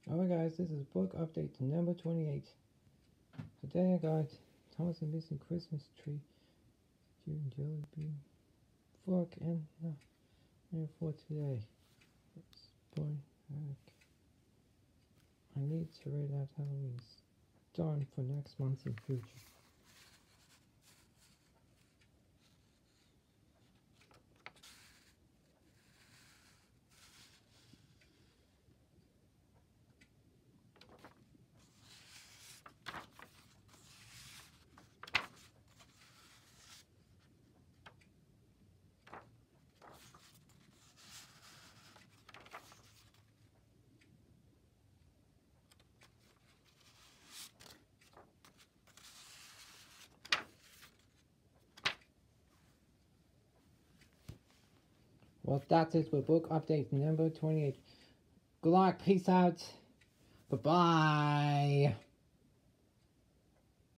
Alright guys, this is book update number 28. Today I got Thomas and Missing Christmas Tree, Jellybean book, and for today. Boy, I need to read out Halloween's done for next month in future. Well, that's it for book update number 28. Good luck, peace out, bye-bye.